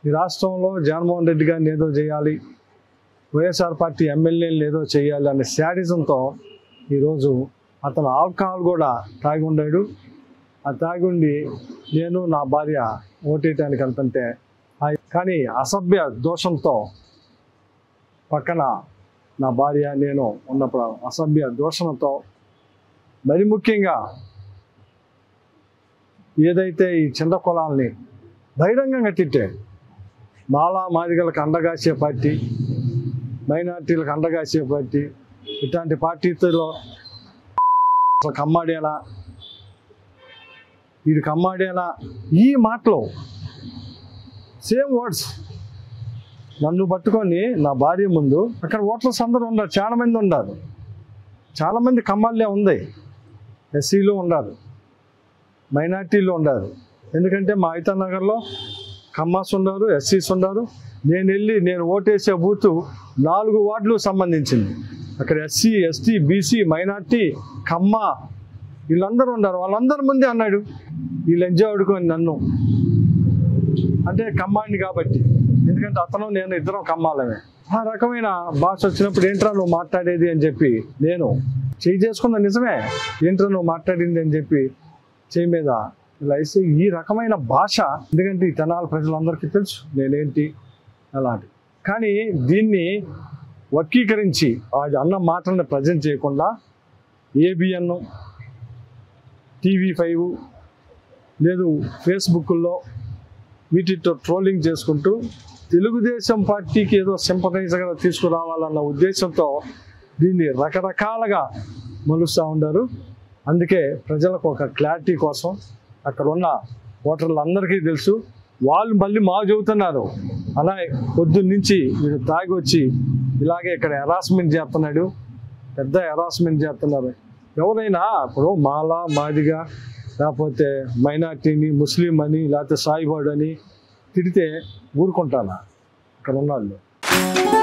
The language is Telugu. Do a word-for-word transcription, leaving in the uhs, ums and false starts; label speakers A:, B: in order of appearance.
A: ఈ రాష్ట్రంలో జగన్మోహన్ రెడ్డి గారిని ఏదో చేయాలి, వైఎస్ఆర్ పార్టీ ఎమ్మెల్యేలు ఏదో చేయాలి అనే శాడిజంతో ఈరోజు అతను ఆల్కహాల్ కూడా తాగి ఉండాడు. ఆ తాగి ఉండి నేను నా భార్య ఓటేయటానికి వెళ్తుంటే కానీ అసభ్య దోషంతో పక్కన నా భార్య నేను ఉన్నప్పుడు అసభ్య దోషంతో మరి ముఖ్యంగా ఏదైతే ఈ చిన్న కులాలని బహిరంగంగా తిట్టాడు. మాలా మాదిగలకు అండగాసే పార్టీ, మైనార్టీలకు అండగాసే పార్టీ, ఇట్లాంటి పార్టీలో కమ్మాడేలా వీడు కమ్మాడేలా ఈ మాటలు సేమ్ వర్డ్స్ నన్ను పట్టుకొని నా భార్య ముందు అక్కడ ఓటర్స్ అందరూ ఉన్నారు, చాలా మంది ఉన్నారు, చాలామంది కమ్మాళ్ళే ఉంది, ఎస్సీలు ఉన్నారు, మైనార్టీలు ఉన్నారు. ఎందుకంటే మా ఐతా నగర్లో కమ్మాస్ ఉన్నారు, ఎస్సీస్ ఉన్నారు. నేను వెళ్ళి నేను ఓటేసే బూతు నాలుగు వార్డులు సంబంధించింది. అక్కడ SC ST BC minority Kamma వీళ్ళందరూ ఉన్నారు. వాళ్ళందరి ముందే అన్నాడు వీళ్ళు ఎంజాయ్ ఆడుకొని నన్ను, అంటే కమ్మాడిని కాబట్టి, ఎందుకంటే అతను నేను ఇద్దరం కమ్మాలమే. ఆ రకమైన భాష వచ్చినప్పుడు ఏంట్రా నువ్వు మాట్లాడేది అని చెప్పి నేను చేయి చేసుకున్న నిజమే, ఏంట్రా నువ్వు మాట్లాడింది అని చెప్పి చేయి మీద ఇలా వేసి ఈ రకమైన భాష, ఎందుకంటే ఈ తెనాలి ప్రజలందరికీ తెలుసు నేనేంటి అలాంటి. కానీ దీన్ని వర్గీకరించి అది అన్న మాటలను ప్రజెంట్ చేయకుండా ఏబిఎన్, టీవీ ఫైవ్ లేదు ఫేస్బుక్లో వీటితో ట్రోలింగ్ చేసుకుంటూ తెలుగుదేశం పార్టీకి ఏదో సింపథైజర్గా తీసుకురావాలన్న ఉద్దేశంతో దీన్ని రకరకాలుగా మలుస్తూ ఉంటారు. అందుకే ప్రజలకు ఒక క్లారిటీ కోసం అక్కడ ఉన్న ఓటర్లు అందరికీ తెలుసు. వాళ్ళు మళ్ళీ మా చెబుతున్నారు అలా పొద్దున్న నుంచి వీడు తాగి వచ్చి ఇలాగే ఇక్కడ హెరాస్మెంట్ చేస్తున్నాడు, పెద్ద హెరాస్మెంట్ చేస్తున్నారు. ఎవరైనా ఇప్పుడు మాలా మాదిగా లేకపోతే మైనార్టీని ముస్లిం అని లేకపోతే సాయిబాడు అని తిడితే ఊరుకుంటానా? ఇక్కడ ఉన్న వాళ్ళు